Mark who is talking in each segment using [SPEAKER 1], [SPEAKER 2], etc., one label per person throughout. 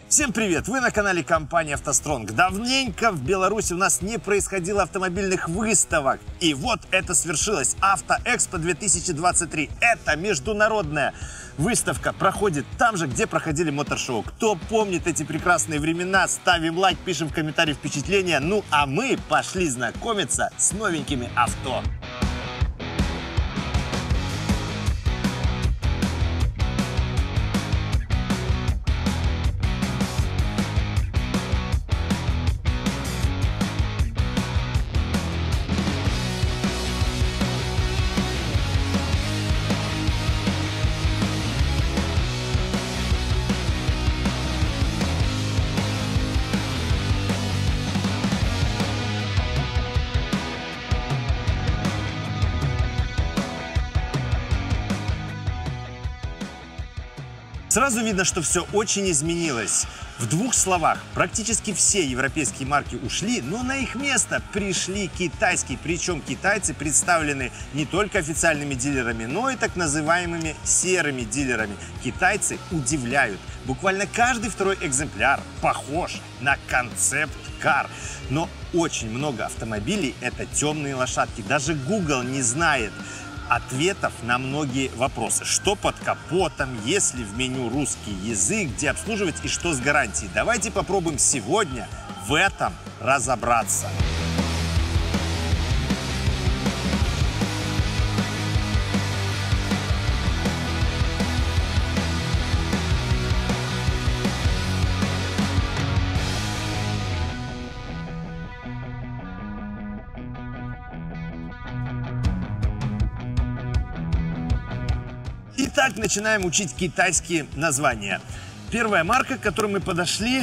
[SPEAKER 1] Всем привет! Вы на канале компании «АвтоСтронг». Давненько в Беларуси у нас не происходило автомобильных выставок. И вот это свершилось. Автоэкспо 2023. Это международная выставка. Проходит там же, где проходили моторшоу. Кто помнит эти прекрасные времена, ставим лайк, пишем в комментарии впечатления. Ну а мы пошли знакомиться с новенькими авто. Сразу видно, что все очень изменилось. В двух словах, практически все европейские марки ушли, но на их место пришли китайские. Причем китайцы представлены не только официальными дилерами, но и так называемыми серыми дилерами. Китайцы удивляют. Буквально каждый второй экземпляр похож на концепт-кар. Но очень много автомобилей – это темные лошадки. Даже Google не знает ответов на многие вопросы. Что под капотом, есть ли в меню русский язык, где обслуживать и что с гарантией. Давайте попробуем сегодня в этом разобраться. Итак, начинаем учить китайские названия. Первая марка, к которой мы подошли,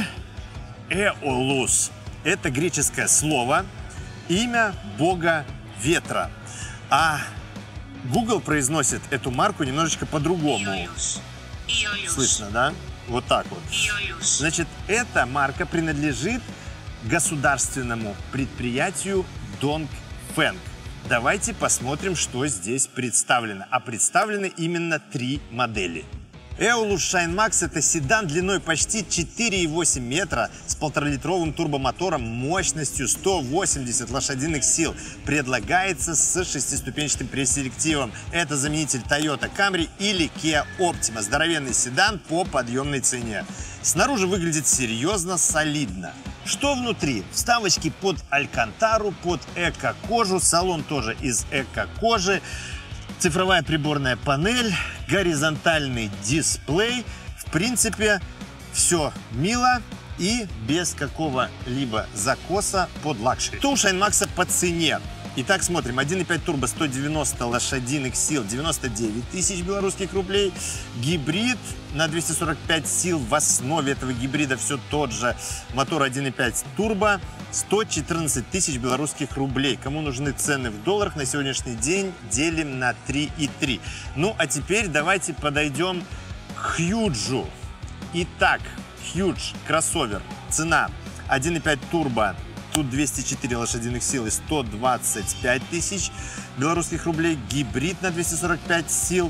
[SPEAKER 1] Эолус. Это греческое слово, имя бога ветра. А Google произносит эту марку немножечко по-другому. Слышно, да? Вот так вот. Значит, эта марка принадлежит государственному предприятию Dongfeng. Давайте посмотрим, что здесь представлено. А представлены именно три модели. Эолус Shine Max – это седан длиной почти 4,8 метра с 1,5-литровым турбомотором мощностью 180 лошадиных сил. Предлагается с 6-ступенчатым пресс-селективом. Это заменитель Toyota Camry или Kia Optima. Здоровенный седан по подъемной цене. Снаружи выглядит серьезно, солидно. Что внутри? Вставочки под алькантару, под эко-кожу. Салон тоже из эко-кожи. Цифровая приборная панель, горизонтальный дисплей. В принципе, все мило и без какого-либо закоса под лакшери. Что у Shine Max по цене? Итак, смотрим. 1,5 турбо, 190 лошадиных сил, 99 тысяч белорусских рублей. Гибрид на 245 сил. В основе этого гибрида все тот же мотор 1,5 турбо, 114 тысяч белорусских рублей. Кому нужны цены в долларах, на сегодняшний день делим на 3,3. Ну, а теперь давайте подойдем к Хьюджу. Итак, Хьюдж кроссовер. Цена 1,5 турбо. Тут 204 лошадиных сил и 125 тысяч белорусских рублей. Гибрид на 245 сил,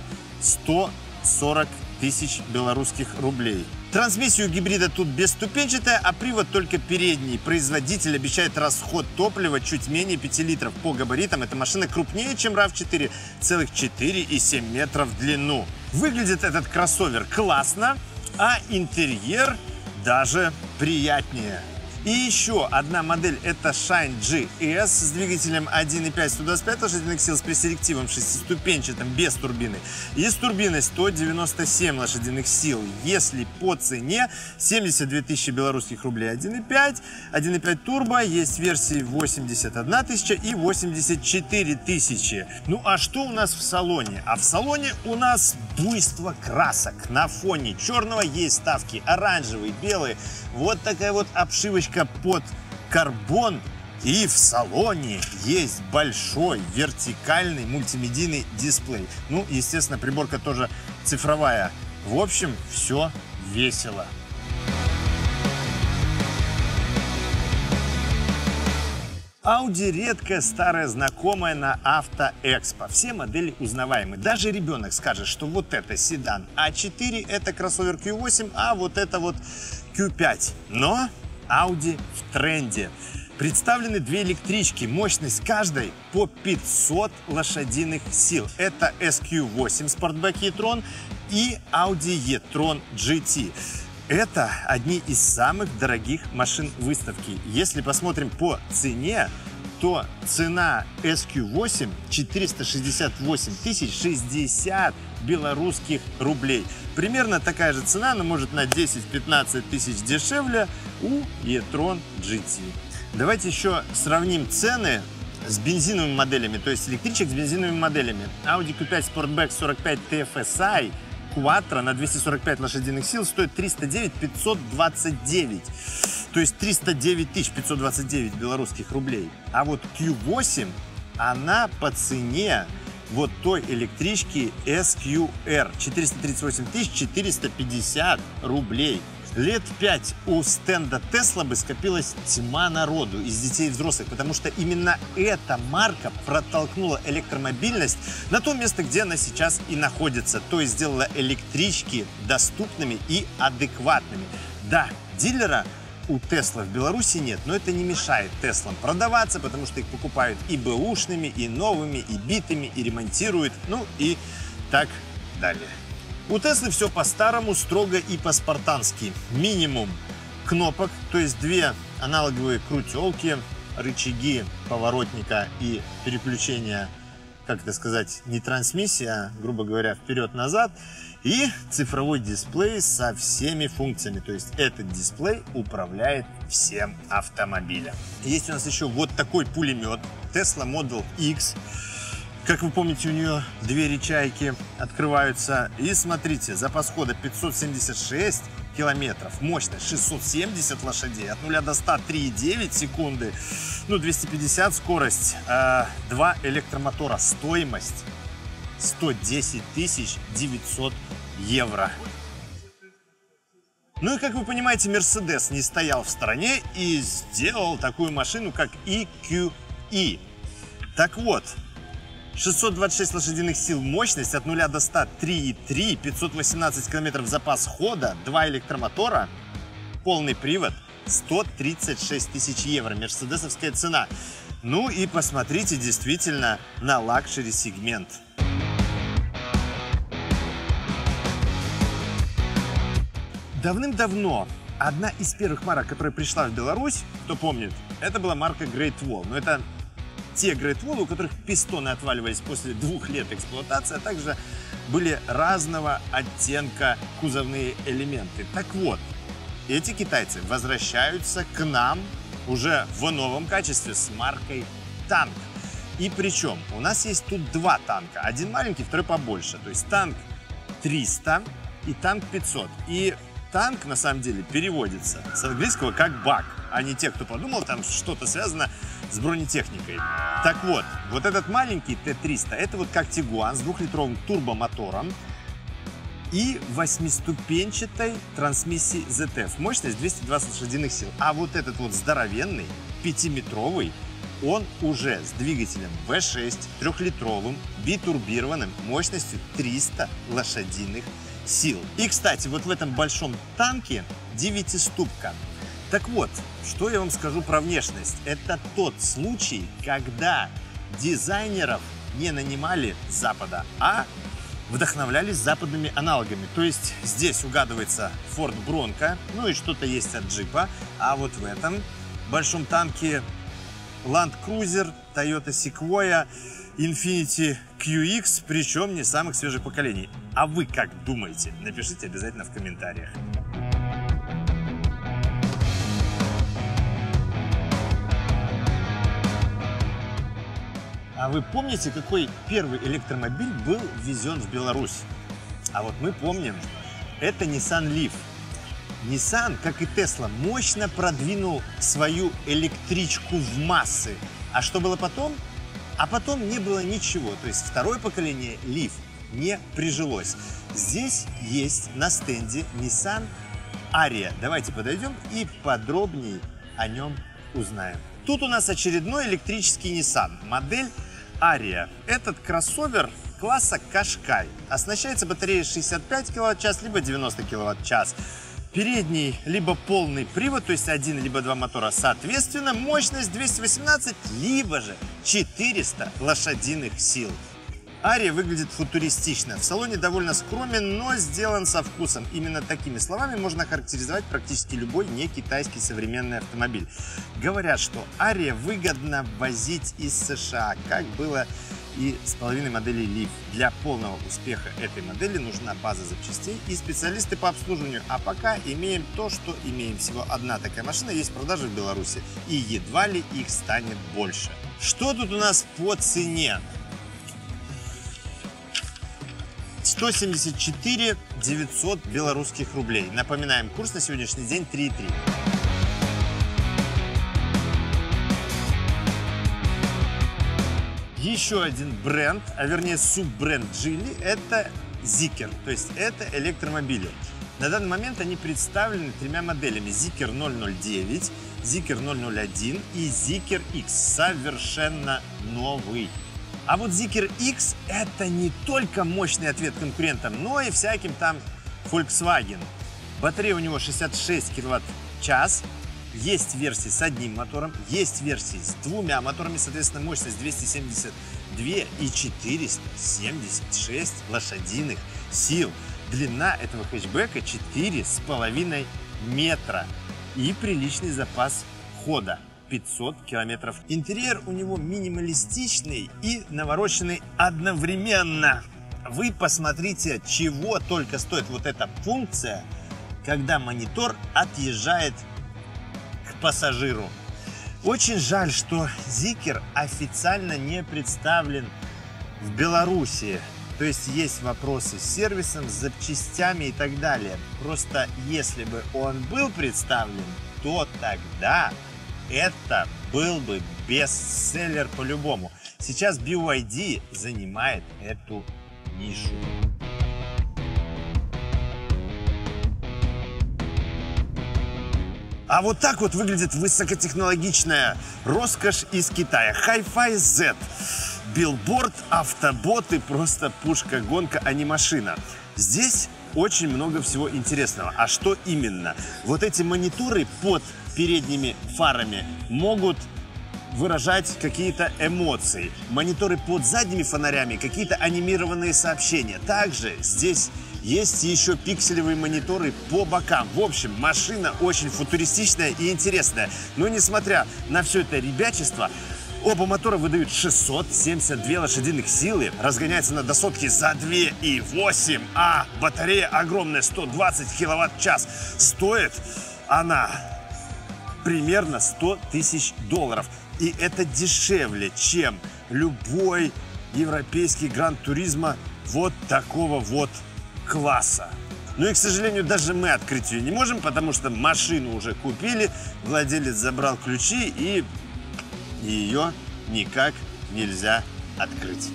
[SPEAKER 1] 140 тысяч белорусских рублей. Трансмиссия у гибрида тут бесступенчатая, а привод только передний. Производитель обещает расход топлива чуть менее 5 литров. По габаритам эта машина крупнее, чем RAV4, целых 4,7 метра в длину. Выглядит этот кроссовер классно, а интерьер даже приятнее. И еще одна модель – это Shine GS с двигателем 1,5 125 лошадиных сил с пресселективом 6-ступенчатым, без турбины. И с турбиной 197 лошадиных сил. Если по цене 72 тысячи белорусских рублей 1,5, 1,5 турбо, есть версии 81 тысяча и 84 тысячи. Ну а что у нас в салоне? А в салоне у нас буйство красок. На фоне черного есть вставки оранжевые, белые. Вот такая вот обшивочка под карбон, и в салоне есть большой вертикальный мультимедийный дисплей. Ну, естественно, приборка тоже цифровая. В общем, все весело. Audi редкая старая знакомая на Автоэкспо. Все модели узнаваемы. Даже ребенок скажет, что вот это седан А4, это кроссовер Q8, а вот это вот Q5. Но Audi в тренде. Представлены две электрички, мощность каждой по 500 лошадиных сил. Это SQ8 Sportback e-tron и Audi e-tron GT. Это одни из самых дорогих машин выставки. Если посмотрим по цене, то цена SQ8 468 тысяч 60 белорусских рублей. Примерно такая же цена, но может на 10-15 тысяч дешевле у e-tron GT. Давайте еще сравним цены с бензиновыми моделями, то есть электричек с бензиновыми моделями. Audi Q5 Sportback 45 TFSI Quattro на 245 лошадиных сил стоит 309 529, то есть 309 529 белорусских рублей. А вот Q8, она по цене вот той электрички SQR 438 450 рублей. Лет 5 у стенда Tesla бы скопилась тьма народу из детей и взрослых, потому что именно эта марка протолкнула электромобильность на то место, где она сейчас и находится, то есть сделала электрички доступными и адекватными. Да, дилера у Tesla в Беларуси нет, но это не мешает Теслам продаваться, потому что их покупают и бэушными, и новыми, и битыми, и ремонтируют, ну и так далее. У Теслы все по-старому, строго и по-спартански. Минимум кнопок, то есть две аналоговые крутелки, рычаги поворотника и переключения, как это сказать, не трансмиссия, а, грубо говоря, вперед-назад. И цифровой дисплей со всеми функциями. То есть этот дисплей управляет всем автомобилем. Есть у нас еще вот такой пулемет Tesla Model X. Как вы помните, у нее две чайки открываются. И смотрите, запас хода 576 километров, мощность 670 лошадей, от 0 до 100 3,9 секунды, ну 250 скорость, 2 электромотора, стоимость 110 900 евро. Ну и, как вы понимаете, Mercedes не стоял в стороне и сделал такую машину, как EQE. Так вот, 626 лошадиных сил мощность, от 0 до 100 3,3, 518 километров запас хода, 2 электромотора, полный привод, 136 тысяч евро, мерседесовская цена. Ну и посмотрите действительно на лакшери сегмент. Давным-давно одна из первых марок, которая пришла в Беларусь, кто помнит, это была марка Great Wall. Но это те Great Wall, у которых пистоны отваливались после 2 лет эксплуатации, а также были разного оттенка кузовные элементы. Так вот, эти китайцы возвращаются к нам уже в новом качестве с маркой танк. И причем у нас есть тут два танка. Один маленький, второй побольше. То есть танк 300 и танк 500. И танк на самом деле переводится с английского как бак, а не те, кто подумал, там что-то связано с бронетехникой. Так вот, вот этот маленький Т-300, это вот как Тигуан с 2-литровым турбомотором и 8-ступенчатой трансмиссией ZF. Мощность 220 лошадиных сил. А вот этот вот здоровенный, 5-метровый, он уже с двигателем V6, 3-литровым, битурбированным, мощностью 300 лошадиных сил. И, кстати, вот в этом большом танке 9-ступка. Так вот, что я вам скажу про внешность. Это тот случай, когда дизайнеров не нанимали с Запада, а вдохновлялись западными аналогами. То есть здесь угадывается Ford Bronco, ну и что-то есть от джипа. А вот в этом большом танке Land Cruiser, Toyota Sequoia, Infiniti QX, причем не самых свежих поколений. А вы как думаете? Напишите обязательно в комментариях. А вы помните, какой первый электромобиль был ввезен в Беларусь? А вот мы помним, это Nissan Leaf. Nissan, как и Tesla, мощно продвинул свою электричку в массы. А что было потом? А потом не было ничего. То есть второе поколение Leaf не прижилось. Здесь есть на стенде Nissan Ariya. Давайте подойдем и подробнее о нем узнаем. Тут у нас очередной электрический Nissan, модель Ariya. Этот кроссовер класса Qashqai оснащается батареей 65 кВт-час, либо 90 кВт-час. Передний либо полный привод, то есть один либо два мотора, соответственно, мощность 218 либо же 400 лошадиных сил. Ariya выглядит футуристично. В салоне довольно скромен, но сделан со вкусом. Именно такими словами можно охарактеризовать практически любой не китайский современный автомобиль. Говорят, что Ariya выгодно возить из США, как было и с половиной модели Leaf. Для полного успеха этой модели нужна база запчастей и специалисты по обслуживанию. А пока имеем то, что имеем. Всего одна такая машина есть в продаже в Беларуси. И едва ли их станет больше. Что тут у нас по цене? 174 900 белорусских рублей. Напоминаем, курс на сегодняшний день 3,3. Еще один бренд, а вернее суббренд Geely, это Zeekr, то есть это электромобили. На данный момент они представлены тремя моделями: Zeekr 009, Zeekr 001 и Zeekr X, совершенно новый. А вот Zeekr X — это не только мощный ответ конкурентам, но и всяким там Volkswagen. Батарея у него 66 кВт-час. Есть версии с одним мотором, есть версии с двумя моторами, соответственно, мощность 272 и 476 лошадиных сил. Длина этого хэтчбека 4,5 метра и приличный запас хода. 500 километров. Интерьер у него минималистичный и навороченный одновременно. Вы посмотрите, чего только стоит вот эта функция, когда монитор отъезжает к пассажиру. Очень жаль, что Zeekr официально не представлен в Беларуси. То есть есть вопросы с сервисом, с запчастями и так далее. Просто если бы он был представлен, то тогда это был бы бестселлер по-любому. Сейчас BYD занимает эту нишу. А вот так вот выглядит высокотехнологичная роскошь из Китая. Hi-Fi Z. Билборд, автоботы, просто пушка-гонка, а не машина. Здесь очень много всего интересного. А что именно? Вот эти мониторы под передними фарами могут выражать какие-то эмоции. Мониторы под задними фонарями — какие-то анимированные сообщения. Также здесь есть еще пикселевые мониторы по бокам. В общем, машина очень футуристичная и интересная. Но несмотря на все это ребячество, оба мотора выдают 672 лошадиных силы, разгоняется на до сотки за 2,8, а батарея огромная, 120 киловатт-час. Стоит она примерно $100 000. И это дешевле, чем любой европейский Гран-туризмо вот такого вот класса. Ну и, к сожалению, даже мы открыть ее не можем, потому что машину уже купили, владелец забрал ключи, и ее никак нельзя открыть.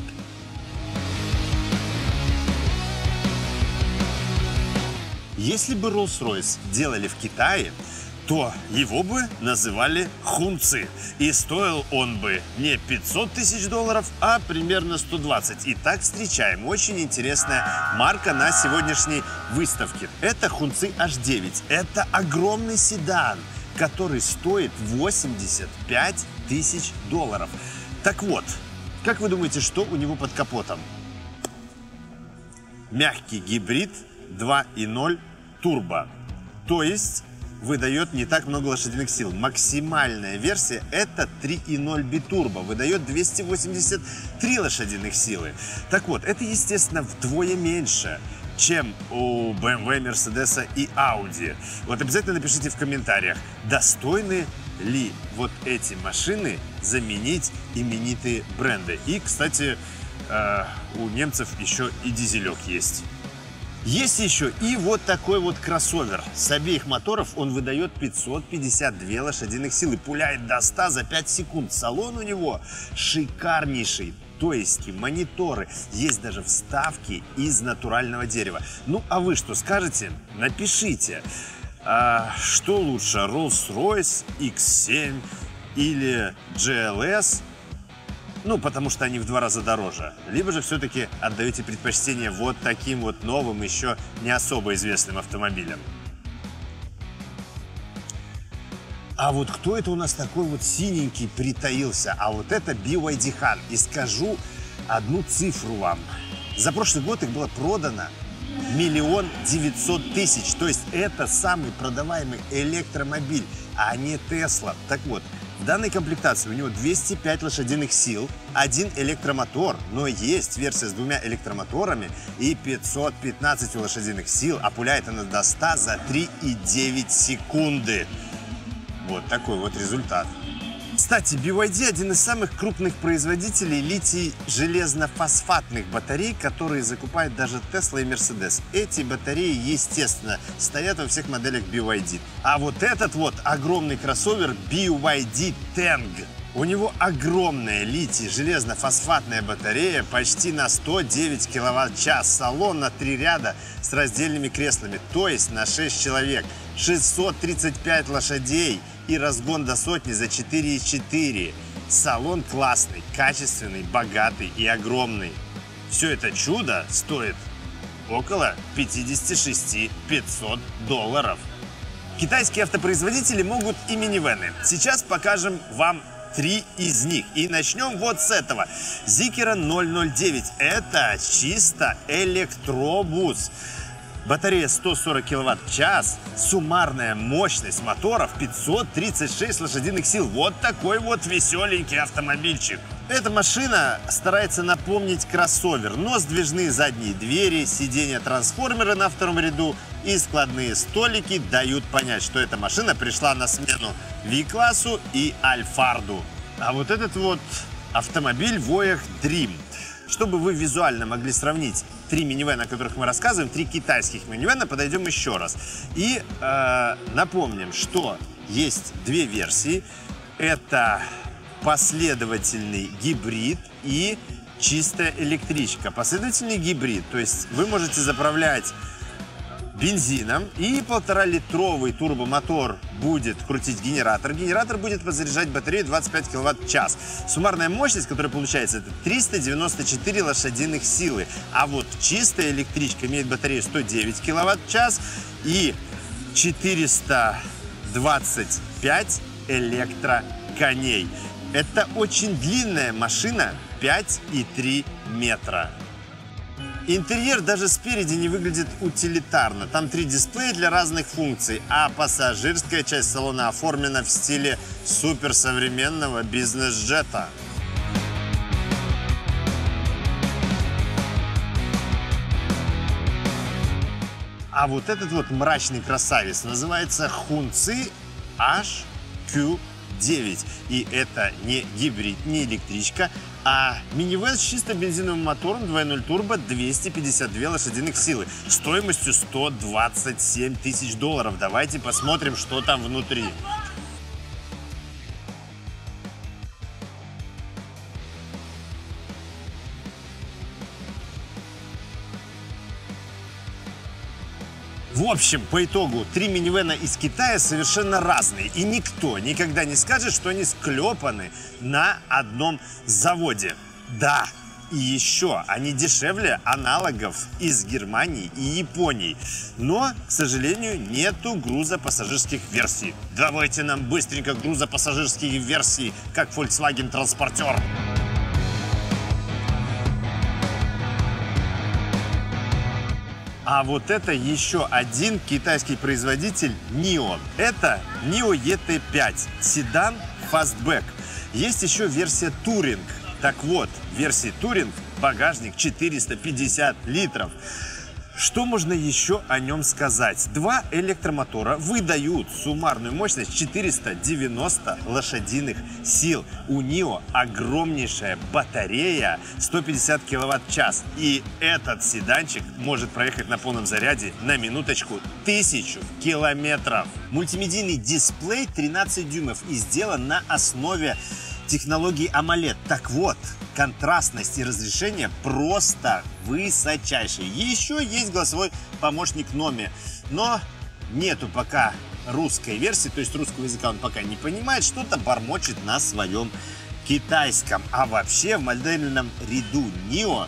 [SPEAKER 1] Если бы Rolls-Royce делали в Китае, то его бы называли хунци. И стоил он бы не $500 000, а примерно 120. Итак, встречаем. Очень интересная марка на сегодняшней выставке. Это хунци H9. Это огромный седан, который стоит $85 000. Так вот, как вы думаете, что у него под капотом? Мягкий гибрид 2.0 турбо. То есть выдает не так много лошадиных сил. Максимальная версия — это 3.0 битурбо, выдает 283 лошадиных силы. Так вот, это, естественно, вдвое меньше, чем у BMW, Mercedes и Audi. Вот обязательно напишите в комментариях, достойны ли вот эти машины заменить именитые бренды. И, кстати, у немцев еще и дизелек есть. Есть еще и вот такой вот кроссовер. С обеих моторов он выдает 552 лошадиных силы, пуляет до 100 за 5 секунд. Салон у него шикарнейший. То есть мониторы, есть даже вставки из натурального дерева. Ну, а вы что скажете? Напишите, что лучше, Rolls-Royce, X7 или GLS, ну, потому что они в 2 раза дороже. Либо же все-таки отдаете предпочтение вот таким вот новым, еще не особо известным автомобилям. А вот кто это у нас такой вот синенький притаился? А вот это BYD Han. И скажу одну цифру вам. За прошлый год их было продано 1 900 000. То есть это самый продаваемый электромобиль, а не Tesla. Так вот, в данной комплектации у него 205 лошадиных сил, 1 электромотор, но есть версия с 2 электромоторами и 515 лошадиных сил, а пуляет она до 100 за 3,9 секунды. Вот такой вот результат. Кстати, BYD один из самых крупных производителей литий-железно-фосфатных батарей, которые закупают даже Tesla и Mercedes. Эти батареи, естественно, стоят во всех моделях BYD. А вот этот вот огромный кроссовер BYD Tang. У него огромная литий-железно-фосфатная батарея почти на 109 киловатт-час. Салон на 3 ряда с раздельными креслами, то есть на 6 человек. 635 лошадей и разгон до сотни за 4,4. Салон классный, качественный, богатый и огромный. Все это чудо стоит около 56 500 долларов. Китайские автопроизводители могут и минивэны. Сейчас покажем вам 3 из них. И начнем вот с этого. Zeekr 009. Это чисто электробус. Батарея 140 киловатт-час, суммарная мощность моторов 536 лошадиных сил. Вот такой вот веселенький автомобильчик. Эта машина старается напомнить кроссовер, но сдвижные задние двери, сиденья-трансформеры на 2-м ряду и складные столики дают понять, что эта машина пришла на смену V-классу и Альфарду. А вот этот вот автомобиль Voyah Dream. Чтобы вы визуально могли сравнить 3 минивэна, о которых мы рассказываем, 3 китайских минивэна, подойдем еще раз. И напомним, что есть 2 версии. Это последовательный гибрид и чистая электричка. Последовательный гибрид, то есть вы можете заправлять бензином, и 1,5-литровый турбомотор будет крутить генератор. Генератор будет подзаряжать батарею 25 киловатт-час. Суммарная мощность, которая получается, это 394 лошадиных силы. А вот чистая электричка имеет батарею 109 киловатт-час и 425 электроконей. Это очень длинная машина, 5,3 метра. Интерьер даже спереди не выглядит утилитарно. Там 3 дисплея для разных функций, а пассажирская часть салона оформлена в стиле суперсовременного бизнес-джета. А вот этот вот мрачный красавец называется Хунци HQ9. И это не гибрид, не электричка, а минивэн с чисто бензиновым мотором 2.0 турбо, 252 лошадиных силы, стоимостью 127 тысяч долларов. Давайте посмотрим, что там внутри. В общем, по итогу, 3 минивэна из Китая совершенно разные. И никто никогда не скажет, что они склепаны на одном заводе. Да, и еще они дешевле аналогов из Германии и Японии. Но, к сожалению, нету грузопассажирских версий. Давайте нам быстренько грузопассажирские версии, как Volkswagen Transporter. А вот это еще один китайский производитель NIO. Это NIO ET5, седан Fastback. Есть еще версия Touring. Так вот, в версии Touring багажник 450 литров. Что можно еще о нем сказать? 2 электромотора выдают суммарную мощность 490 лошадиных сил. У NIO огромнейшая батарея 150 киловатт-час. И этот седанчик может проехать на полном заряде на минуточку 1000 километров. Мультимедийный дисплей 13 дюймов и сделан на основе технологии AMOLED. Так вот, контрастность и разрешение просто высочайшие. Еще есть голосовой помощник Nomi, но нету пока русской версии, то есть русского языка он пока не понимает, что-то бормочет на своем китайском. А вообще в модельном ряду NIO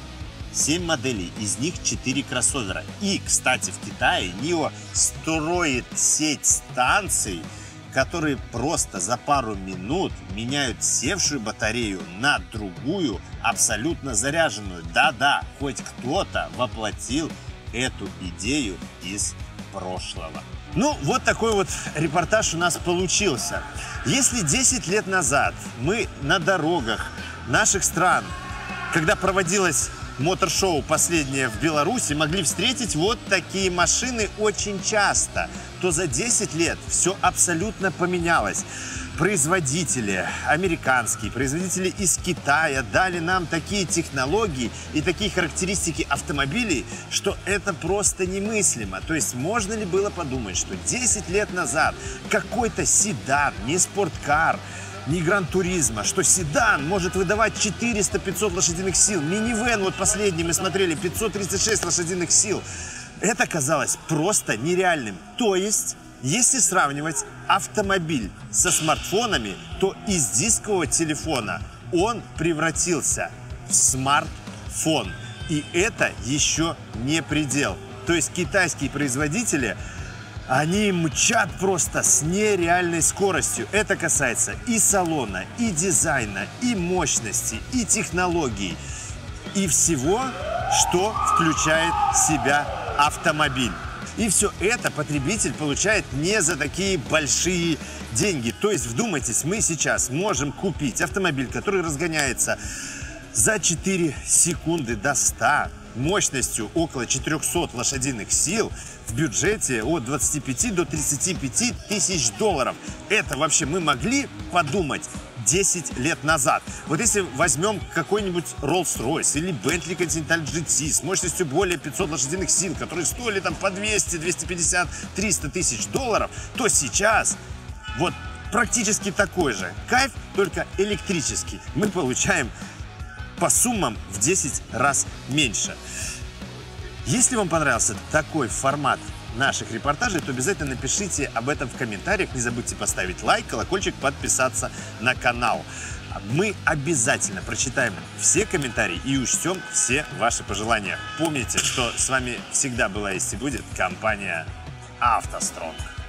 [SPEAKER 1] 7 моделей, из них 4 кроссовера. И, кстати, в Китае NIO строит сеть станций, которые просто за пару минут меняют севшую батарею на другую, абсолютно заряженную. Да-да, хоть кто-то воплотил эту идею из прошлого. Ну, вот такой вот репортаж у нас получился. Если 10 лет назад мы на дорогах наших стран, когда проводилось мотор-шоу последнее в Беларуси, могли встретить вот такие машины очень часто, то за 10 лет все абсолютно поменялось. Производители американские, производители из Китая дали нам такие технологии и такие характеристики автомобилей, что это просто немыслимо. То есть можно ли было подумать, что 10 лет назад какой-то седан, не спорткар, не Гран-туризмо, что седан может выдавать 400-500 лошадиных сил. Минивэн, вот последний мы смотрели, 536 лошадиных сил. Это казалось просто нереальным. То есть, если сравнивать автомобиль со смартфонами, то из дискового телефона он превратился в смартфон. И это еще не предел. То есть китайские производители, они мчат просто с нереальной скоростью. Это касается и салона, и дизайна, и мощности, и технологий, и всего, что включает в себя автомобиль. И все это потребитель получает не за такие большие деньги. То есть, вдумайтесь, мы сейчас можем купить автомобиль, который разгоняется за 4 секунды до 100, мощностью около 400 лошадиных сил, в бюджете от 25 до 35 тысяч долларов. Это вообще мы могли подумать 10 лет назад. Вот если возьмем какой-нибудь Rolls-Royce или Bentley Continental GT с мощностью более 500 лошадиных сил, которые стоили там по 200, 250, 300 тысяч долларов, то сейчас вот практически такой же кайф, только электрический, мы получаем по суммам в 10 раз меньше. Если вам понравился такой формат наших репортажей, то обязательно напишите об этом в комментариях. Не забудьте поставить лайк, колокольчик, подписаться на канал. Мы обязательно прочитаем все комментарии и учтем все ваши пожелания. Помните, что с вами всегда была есть и будет компания «АвтоСтронг».